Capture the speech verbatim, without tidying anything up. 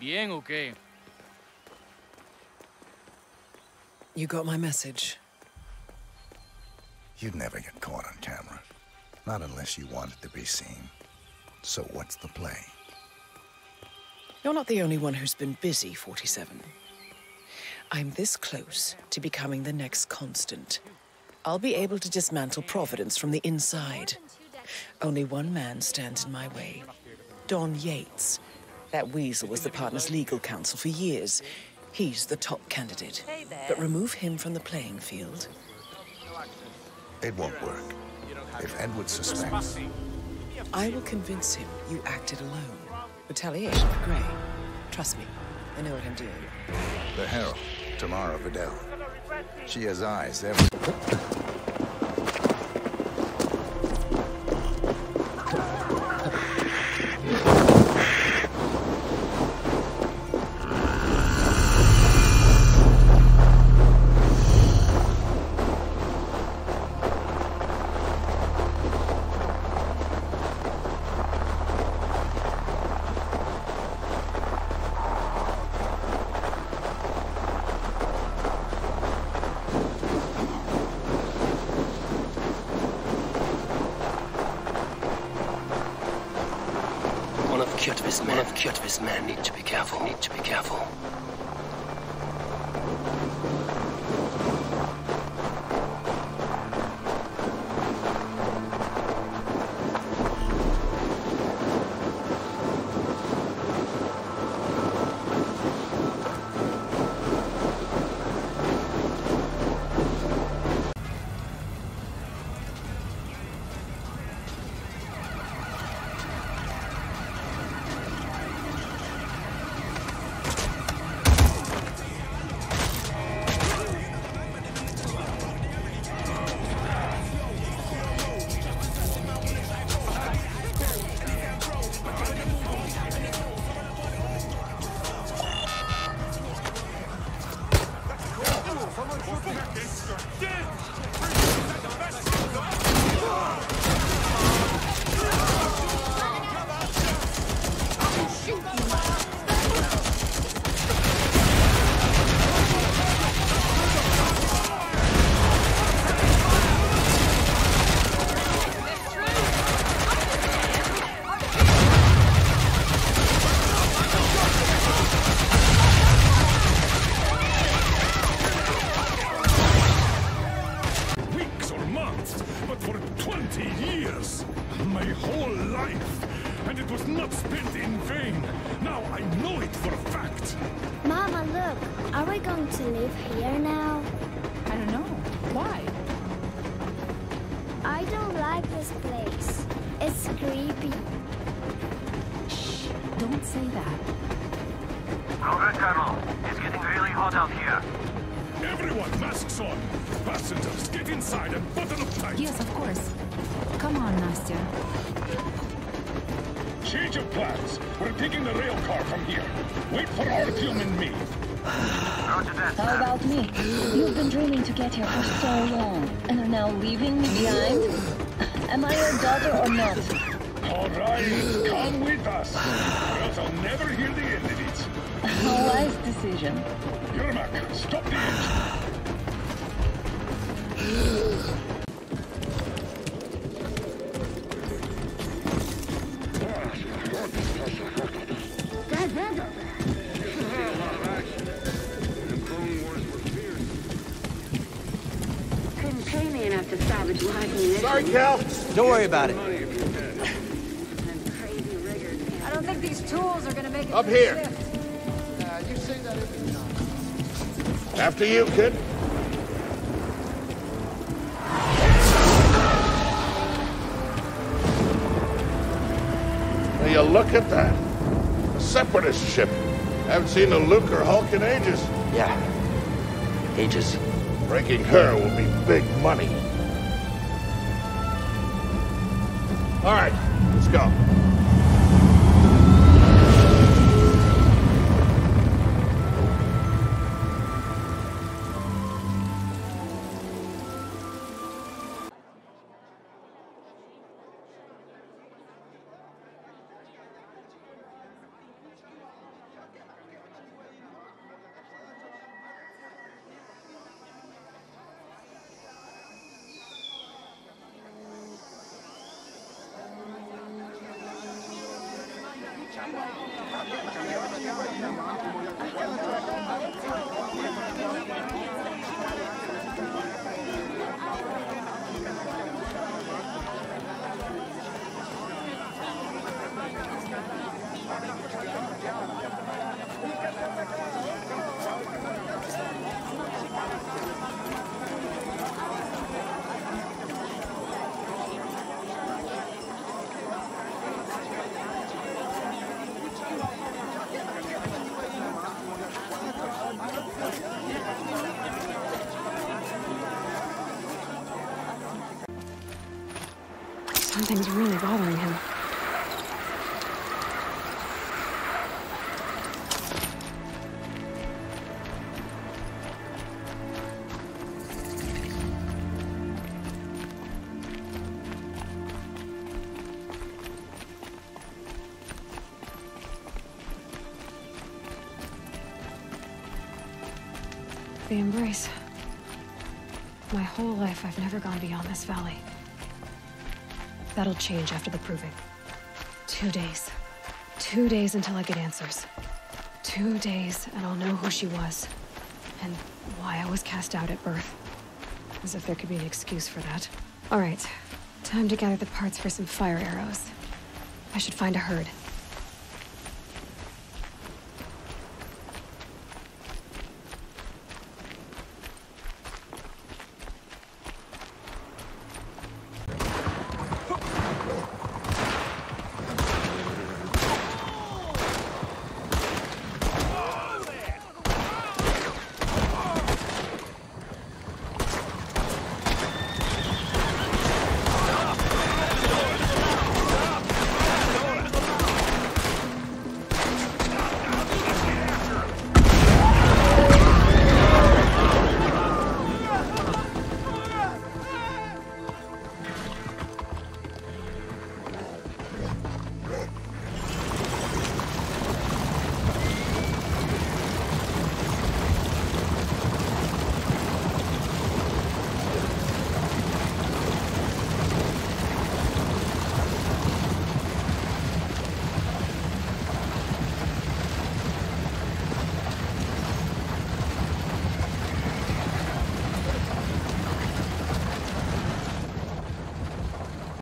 ¿Bien o qué? You got my message. You'd never get caught on camera. Not unless you wanted to be seen. So what's the play? You're not the only one who's been busy, forty-seven. I'm this close to becoming the next Constant. I'll be able to dismantle Providence from the inside. Only one man stands in my way. Don Yates. That weasel was the partner's legal counsel for years. He's the top candidate. But remove him from the playing field. It won't work. If Edward suspects... I will convince him you acted alone. Retaliation for Gray. Trust me, I know what I'm doing. The Herald, Tamara Vidal. She has eyes everywhere. Kjotve's men, of Kjotve's men need to be careful, need to be careful. Get here for so long, and are now leaving me behind? Am I your daughter or not? All right, come with us, or else I'll never hear the end of it. A wise decision. Yermak, stop the engine. Sorry, Cal. Don't worry about it. I don't think these tools are gonna make it up here. Uh, you say that every time. After you, kid. Now you look at that. A separatist ship. Haven't seen a Luke or Hulk in ages. Yeah. Ages. Breaking her will be big money. All right, let's go. Something's really bothering him. The embrace. My whole life, I've never gone beyond this valley. That'll change after the proving. Two days. Two days until I get answers. Two days, and I'll know who she was. And why I was cast out at birth. As if there could be an excuse for that. All right. Time to gather the parts for some fire arrows. I should find a herd.